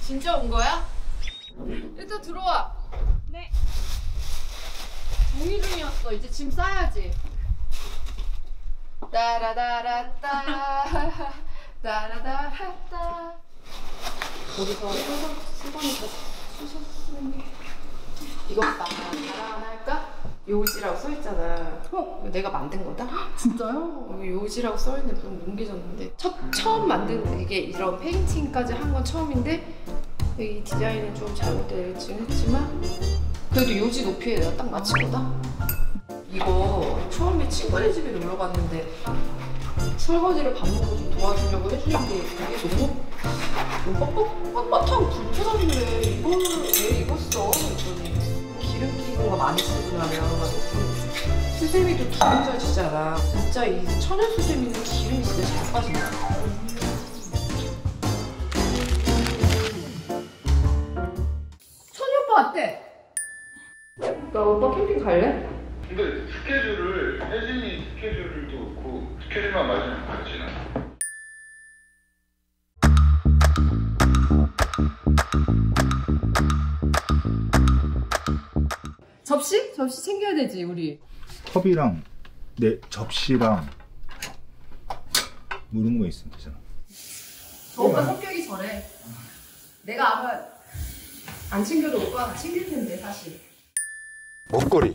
진짜 온 거야? 일단 들어와. 네. 정리 중이었어. 이제 짐 싸야지. 따라다라따 따라다라따. 거기서 수건에서 쑤셨는 게 이것 봐. 자랑 하나 할까? 요지라고 써있잖아. 내가 만든 거다? 진짜요? 요지라고 써있는데 좀 뭉개졌는데 처음 만든 이게 이런 페인팅까지 한 건 처음인데 이 디자인은 좀 잘못되긴 했지만 그래도 요지 높이에 내가 딱 맞춘 거다? 이거 처음에 친구네 집에 놀러 갔는데 설거지를 밥 먹고 좀 도와주려고 해주는데 이게 너무 뻣뻣하고 불편하길래 이걸 왜 이거 써? 그랬더니 기름기가 많이 쓰고 나면 수세미도 기름 잘 지잖아. 진짜 이 천연 수세미는 기름이 진짜 잘 빠진다. 천이 오빠 어때? 나 오빠 캠핑 갈래? 근데 스케줄을 혜진이 스케줄도 그렇고 스케줄만 맞으면 같이 나. 접시? 접시 챙겨야 되지 우리. 컵이랑 내 접시랑 뭐 이런 거 있으면 되잖아. 저 오빠 성격이 저래. 내가 아마 안 챙겨도 오빠가 챙길 텐데 사실. 먹거리.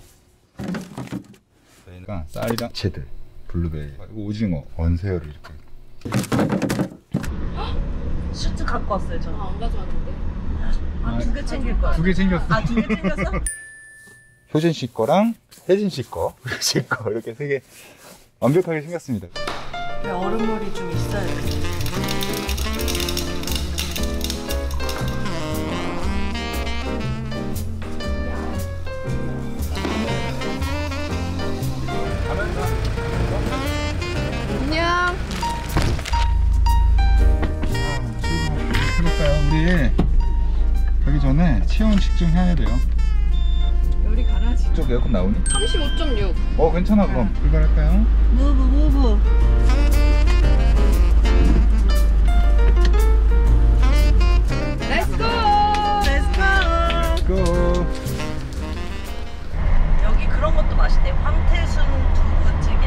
저희가 쌀이랑 채들, 블루베리, 그리고 오징어, 언새우를 이렇게. 슈트 갖고 왔어요, 저. 안 가져왔는데. 두 개 챙길 거야. 2개 챙겼어. 두 개 챙겼어? 효진 씨 거랑 혜진 씨 거, 우리 씨 거 이렇게 3개 완벽하게 생겼습니다. 얼음물이 좀 있어야 돼. 안녕. 해볼까요? 우리 가기 전에 체온 측정해야 돼요. 우리 가라지. 이쪽 에어컨 나오니? 35.6. 괜찮아. 그럼 출발할까요? 무브. 렛츠고. 렛츠고. 고! 여기 그런 것도 맛있네. 황태순 두부찌개.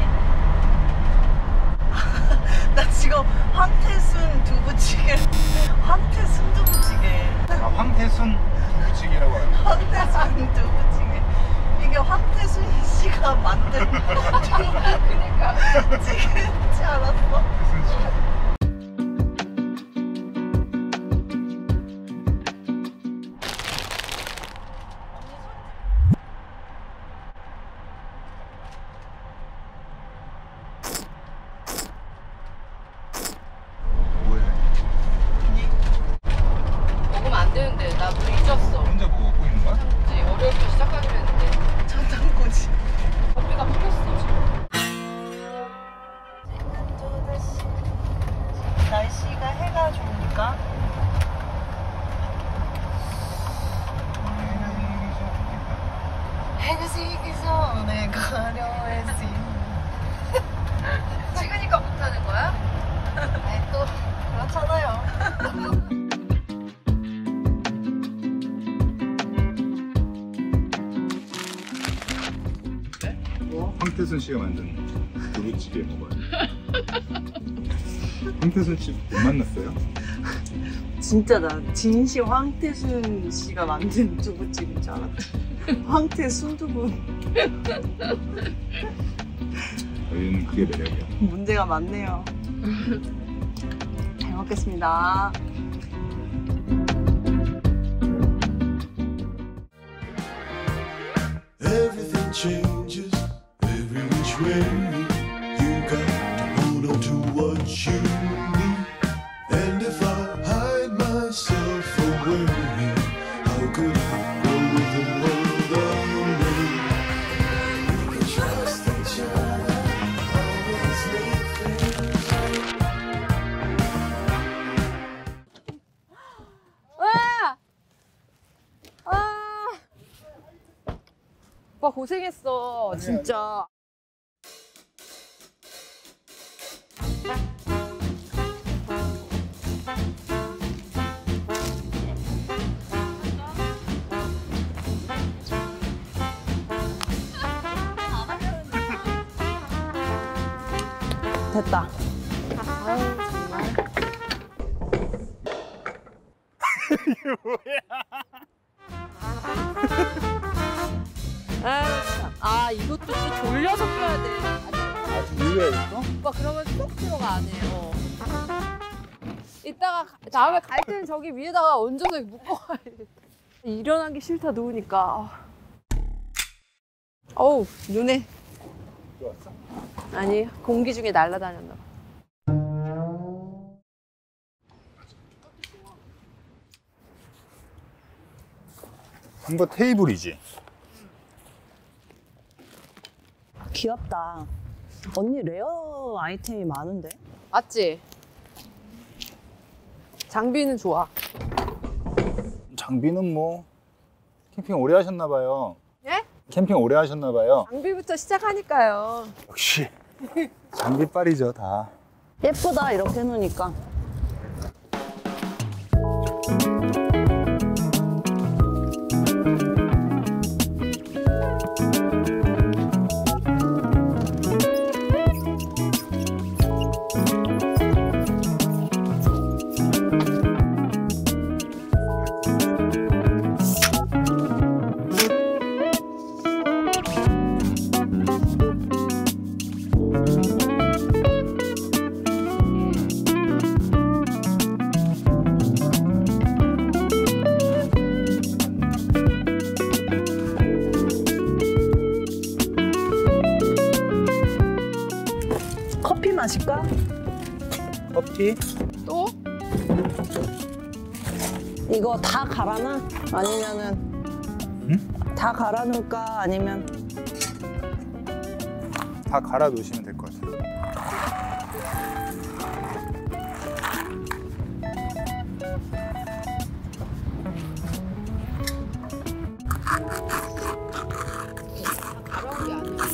나 지금 황태순 두부찌개. 황태순 두부찌개. 황태순 두부찌개라고 하죠. 황태순 두부찌개. 이게 황태순 씨가 만든 그러니까. 찌개인지 알았어. 먹으면 안 되는데 나 물 잊었어. 혼자 뭐 먹고 있는 거야? 이제 월요일부터 시작하기로 했는데 전통꼬치. 커피가 풀렸어 지금. 날씨가 해가 좋으니까 해가 지기 전에 가려했지. 찍으니까 못하는 거야? 아이 또 그렇잖아요. 황태순 씨가 만든 두부찌개 먹어요. 황태순 씨 못 만났어요? 진짜 나 진시 황태순 씨가 만든 두부찌개인 줄 알았다. 황태순 두부. 저희는 그게 매력이야. 문제가 많네요. 잘 먹겠습니다. Everything changes every which way. You got to hold on to what you need. And if I hide myself away, how could I go with the world away? We can trust each other, always make things 오빠 고생했어 진짜. 됐다. 아유 정말. 아 이것도 또 돌려서 껴야 돼. 밀려야겠어? 오빠 그러면 쏙 들어가 안에요. 이따가 다음에 갈 때는 저기 위에다가 얹어서 묶어가야 돼. 일어나기 싫다 누우니까. 어우 눈에. 들어왔어? 아니 공기 중에 날아다녔나 봐. 이거 테이블이지? 귀엽다. 언니 레어 아이템이 많은데? 맞지? 장비는 좋아. 장비는 뭐 캠핑 오래 하셨나봐요. 예? 캠핑 오래 하셨나봐요. 장비부터 시작하니까요. 역시 장비빨이죠 다. 예쁘다 이렇게 해놓으니까. 커피 마실까? 커피? 또? 이거 다 갈아놔? 아니면은 다 갈아 놓을까? 아니면 다 갈아 놓으시면 될 것 같아요. 가벼운 게 아니야.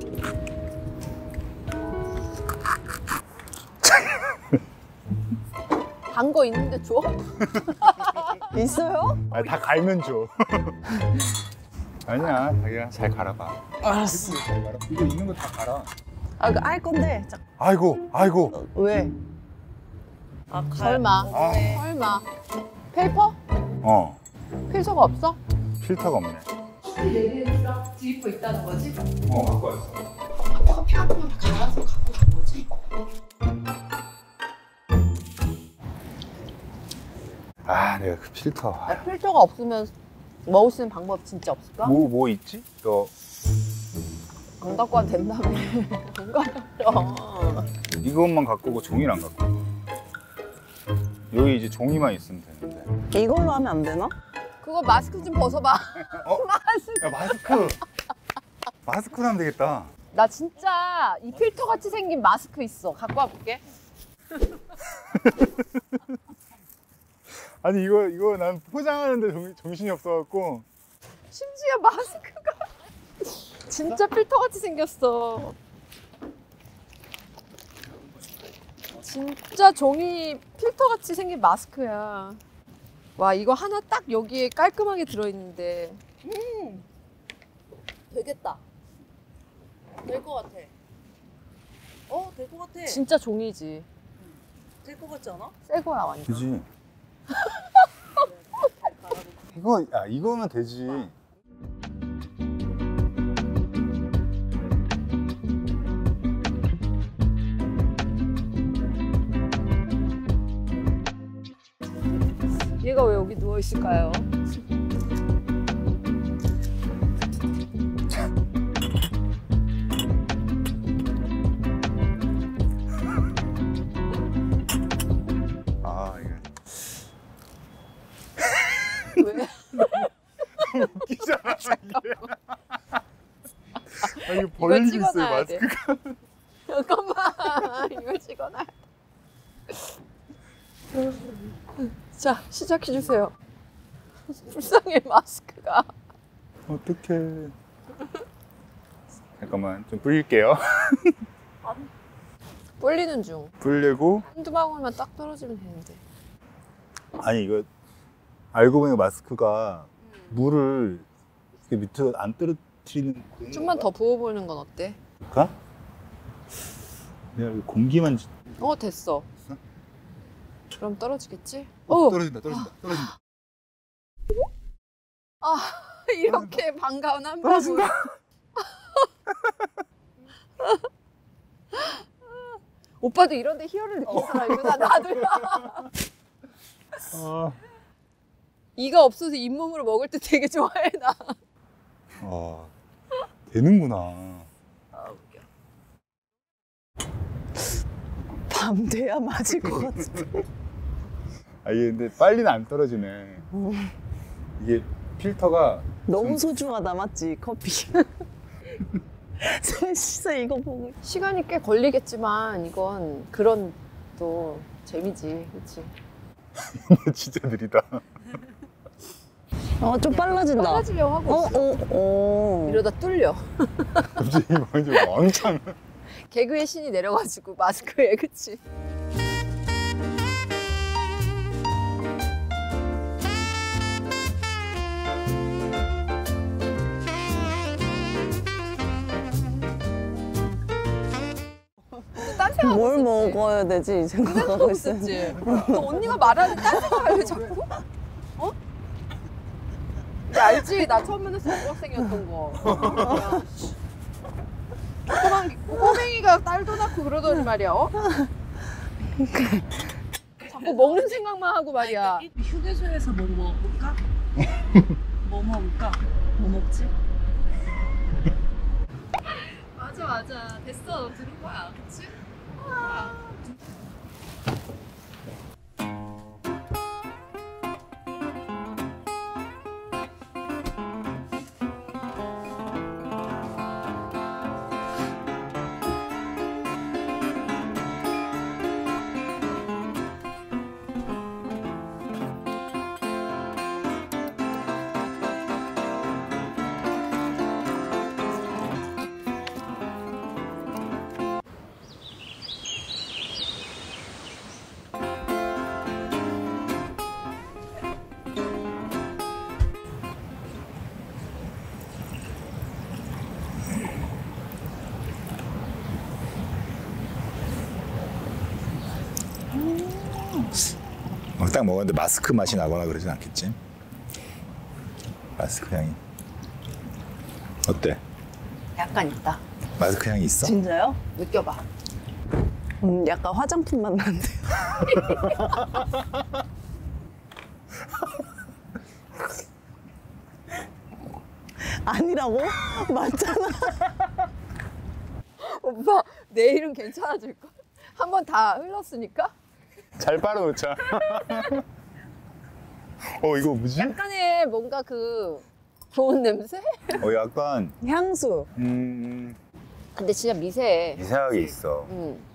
단 거 있는데 줘? 있어요? 아, 다 갈면 줘. 아니야, 자기가 잘 갈아봐. 알았어. 잘 갈아. 이거 있는 거 다 갈아. 아, 알 건데. 아이고, 아이고. 왜? 아, 설마. 아, 설마. 페이퍼? 어, 필터가 없어? 필터가 없네. 얘네랑 뒤집어 있다는 거지? 어, 갖고 왔어. 아빠가 필요한 건 다 갈아서 갖고 간 거지? 아, 내가 그 필터. 아, 필터가 없으면 먹을 수 있는 방법 진짜 없을까? 뭐 있지? 너 안 갖고 와도 된다며. 안 가려. 이것만 갖고 오고 종이를 안 갖고 오고. 여기 이제 종이만 있으면 되는데. 이걸로 하면 안 되나? 그거 마스크 좀 벗어봐. 어? 마스크. 야, 마스크! 마스크로 하면 되겠다. 나 진짜 이 필터 같이 생긴 마스크 있어. 갖고 와볼게. 아니, 이거 난 포장하는데 정신이 없어갖고. 심지어 마스크가 진짜 필터 같이 생겼어. 진짜 종이 필터 같이 생긴 마스크야. 와, 이거 하나 딱 여기에 깔끔하게 들어있는데. 되겠다. 될 것 같아. 될 것 같아. 진짜 종이지. 될 것 같지 않아? 새 거야, 완전. 되지. 이거면 되지. 얘가 왜 여기 누워있을까요? 아, 이게. 왜? 웃기잖아, 이게. 아, 이거 이거 벌리고 있어요, 찍어놔야 돼. 마스크가. 잠깐만. 이걸 찍어놔. 자, 시작해주세요. 불쌍해, 마스크가. 어떡해. 잠깐만, 좀 불릴게요. 불리는 중. 불리고. 한두 방울만 딱 떨어지면 되는데. 아니, 이거 알고 보니 마스크가 물을 이렇게 밑으로 안 떨어뜨리는. 좀만 더 부어보는 건 어때? 그럴까? 내가 여기 공기만 됐어. 그럼 떨어지겠지? 떨어진다. 이렇게 반가운 한방울. 오빠도 이런데 희열을 느낀 사람이구나. 나도야. 이가 없어서 잇몸으로 먹을 때 되게 좋아해 나. 되는구나. 웃겨. 밤 돼야 맞을 것 같은데. 이게 근데 빨리는 안 떨어지네. 이게 필터가 너무 소중하다, 맞지? 커피. 셋이서 이거 보고. 시간이 꽤 걸리겠지만 이건 그런 또 재미지, 그렇지? 진짜 느리다. 좀 빨라진다. 빨라지려고 하고 있어. 이러다 뚫려. 갑자기 먼저 왕창. 개그의 신이 내려가지고 마스크에, 그치? 딴 생각 뭘 먹어야 되지? 생각하고 없었지? 있었지. 너 언니가 말하는데 딴 생각을 왜 자꾸? 근데 알지? 나 처음 만났을 때 중학생이었던 거. 꼬맹이가 딸도 낳고 그러더니 말이야, 자꾸 먹는 생각만 하고 말이야. 휴게소에서 뭐 먹을까? 뭐 먹을까? 뭐 먹지? 맞아. 됐어. 들은 거야. 그치? 딱 먹었는데 마스크 맛이 나거나 그러진 않겠지? 마스크 향이. 어때? 약간 있다. 마스크 향이 있어? 진짜요? 느껴봐. 약간 화장품 맛 나는데. 아니라고? 맞잖아. 오빠, 내일은 괜찮아질걸? 한 번 다 흘렀으니까? 잘 빨아놓자. 이거 뭐지? 약간의 뭔가 그 좋은 냄새? 약간 향수. 근데 진짜 미세해. 이상하게 있어.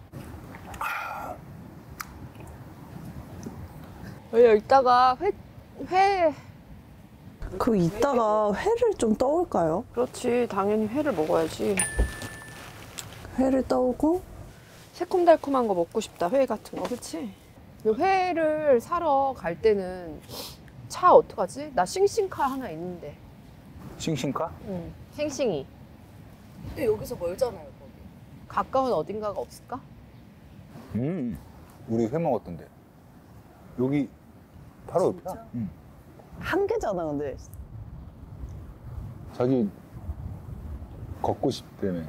이따가 회. 그 이따가 회를 좀 떠올까요? 그렇지, 당연히 회를 먹어야지. 회를 떠오고 새콤달콤한 거 먹고 싶다, 회 같은 거, 그치? 회를 사러 갈 때는 차 어떡하지? 나 싱싱카 하나 있는데. 싱싱카? 응. 싱싱이. 근데 여기서 멀잖아요, 거기. 가까운 어딘가가 없을까? 우리 회 먹었던데. 여기 바로 옆이야. 한 개잖아, 근데. 자기 걷고 싶다며.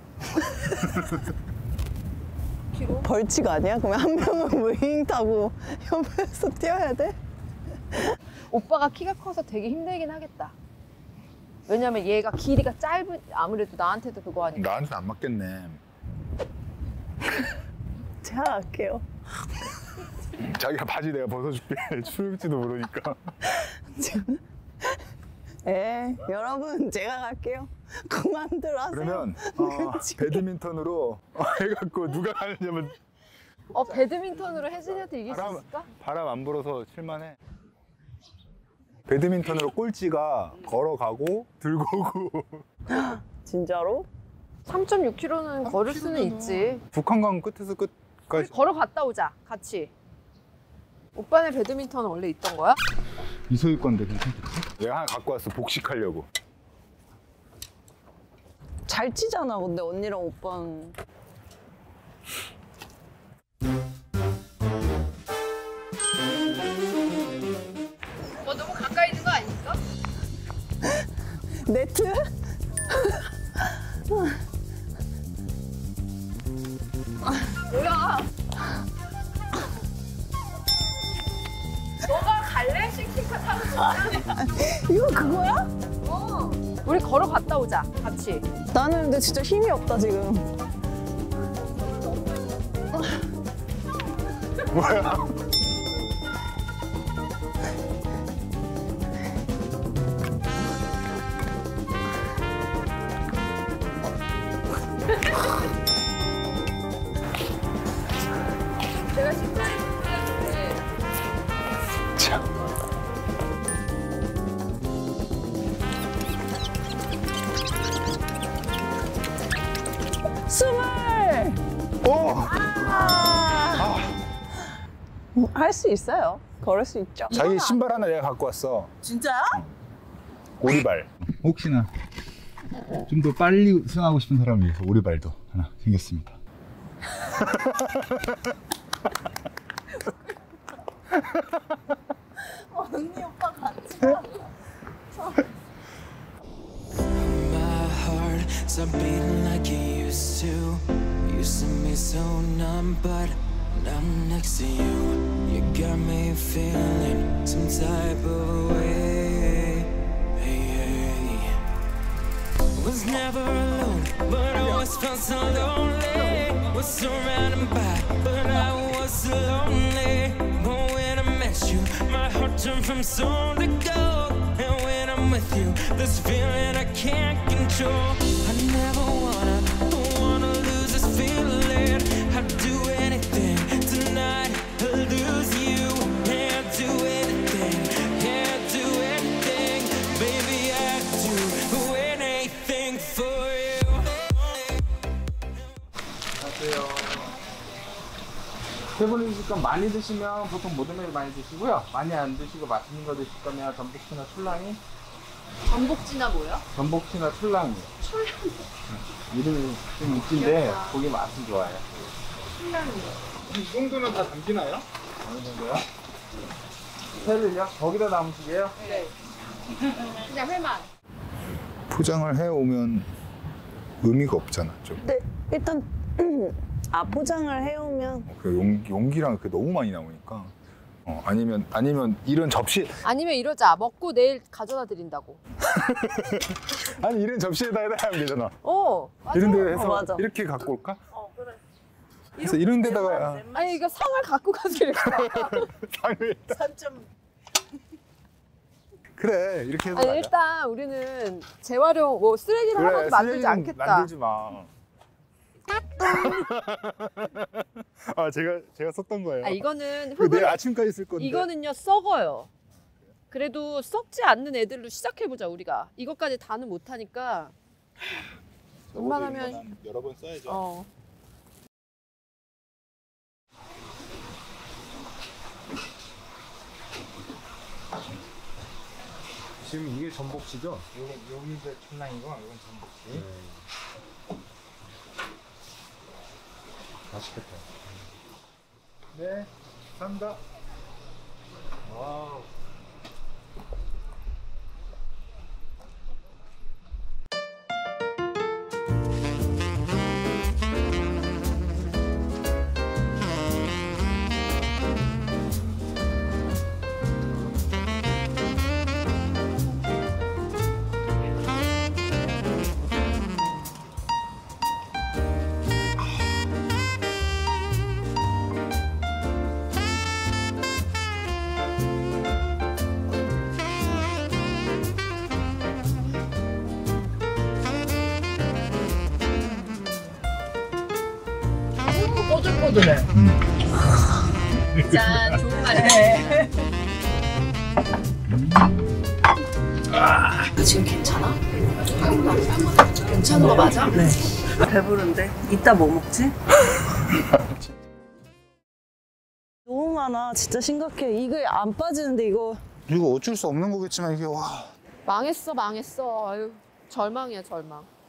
벌칙 아니야? 그러면 한 명은 무인 타고 옆에서 뛰어야 돼? 오빠가 키가 커서 되게 힘들긴 하겠다. 왜냐면 얘가 길이가 짧은, 아무래도 나한테도 그거 하니까. 나한테 안 맞겠네. 제가 갈게요. 자기가 바지 내가 벗어줄게. 추울지도 모르니까. 여러분, 제가 갈게요. 그만들 하세요. 그러면 배드민턴으로 해갖고 누가 가느냐면 배드민턴으로 혜진이한테 이길 수 있을까? 바람 안 불어서 칠만해. 배드민턴으로 꼴찌가 걸어가고 들고 오고. 진짜로? 3.6km는 걸을 수는 있지. 북한강 끝에서 끝까지. 걸어갔다 오자, 같이. 오빠네 배드민턴은 원래 있던 거야? 이소희 건데 괜찮겠지? 내가 하나 갖고 왔어, 복식하려고. 잘 치잖아, 근데 언니랑 오빠는. 네트? 뭐야? 너가 갈래? 싱싱카 타고 싶냐? 이거 그거야? 어. 우리 걸어갔다 오자. 같이. 나는 근데 진짜 힘이 없다 지금. 뭐야? 내가 진짜 했는데. 참. 스물! 오! 할 수 있어요. 걸을 수 있죠. 자기 신발 하나 내가 갖고 왔어. 진짜요? 오리발. 혹시나 좀 더 빨리 수영하고 싶은 사람을 위해서 오리발도 하나 생겼습니다. 언니 오빠 같이 My heart stop beating like it used to. Used to be so numb, but now I'm next to you. You got me feeling some type of way. Was never alone, but I always felt so lonely. Was surrounded by, but I was so lonely. But when I met you, my heart turned from stone to gold. And when I'm with you, this feeling I can't control. I never wanna lose this feeling. I'd do anything tonight to lose you. Yeah, I'd do anything, yeah, I'd do anything. Baby, I'd do anything for you. 세 분이니까 많이 드시면 보통 모든 메뉴 많이 드시고요. 많이 안 드시고 맛있는 거 드실 거면 전복치나 출랑이. 전복지나 뭐야? 전복치나 출랑이. 이름이 좀 웃긴데 고기 맛은 좋아요. 이 정도는 다 담기나요? 어느 정도요? 회를요? 거기다 담으시게요? 네. 그냥 회만. 포장을 해오면 의미가 없잖아. 좀. 네, 일단 포장을 해오면 그 용기랑 그 너무 많이 나오니까. 아니면 이런 접시. 아니면 이러자. 먹고 내일 가져다 드린다고. 아니 이런 접시에다 하면 되잖아. 맞아. 이런 데 해서 맞아. 이렇게 갖고 올까? 그래. 그래서 이런 데다가 아니 이거 상을 갖고 가서 이렇게. 상을 3점. 그래 이렇게 해서 아니 가자. 일단 우리는 재활용 뭐 쓰레기를 그래, 하나도 만들지 쓰레기는 않겠다. 만들지 마. 아 제가 썼던 거예요. 아 이거는 그거 내일 아침까지 쓸 건데. 이거는요 썩어요. 그래도 썩지 않는 애들로 시작해보자 우리가. 이것까지 다는 못하니까. 웬만하면 여러 번 써야죠. 지금 이게 전복치죠? 여기 이제 출랑이고 이건 전복치. 맛있겠다. 네, 감사합니다. 와우. 꼬들꼬들해. 짠 좋은 말이네. 지금 괜찮아? 괜찮은 거 맞아? 네. 배부른데? 이따 뭐 먹지? 너무 많아. 진짜 심각해. 이게 안 빠지는데 이거. 이거 어쩔 수 없는 거겠지만 이게 와. 망했어. 아유 절망이야 절망.